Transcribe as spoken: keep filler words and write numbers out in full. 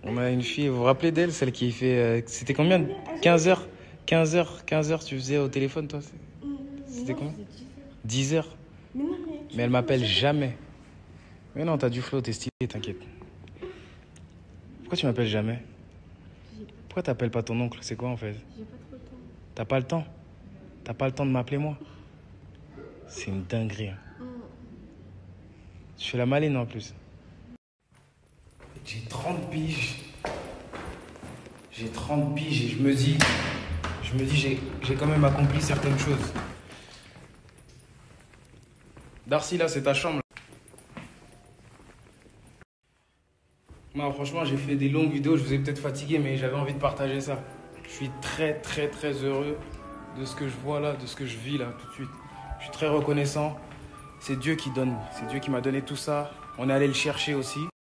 On a une fille, vous vous rappelez d'elle, celle qui fait... euh, c'était combien? quinze heures quinze heures quinze heures tu faisais au téléphone, toi? C'était combien? dix heures. Mais non, mais... Mais elle m'appelle jamais. Mais non, t'as du flow, t'es stylé, t'inquiète. Pourquoi tu m'appelles jamais? Pourquoi t'appelles pas ton oncle? C'est quoi en fait? J'ai pas trop le temps. T'as pas le temps? T'as pas le temps de m'appeler moi? C'est une dinguerie. Hein. Mm. Je fais la maline en plus. J'ai trente piges. J'ai trente piges et je me dis... Je me dis, j'ai, j'ai quand même accompli certaines choses. Darcy, là, c'est ta chambre. Moi, franchement, j'ai fait des longues vidéos. Je vous ai peut-être fatigué, mais j'avais envie de partager ça. Je suis très, très, très heureux de ce que je vois là, de ce que je vis là, tout de suite. Je suis très reconnaissant. C'est Dieu qui donne. C'est Dieu qui m'a donné tout ça. On est allé le chercher aussi.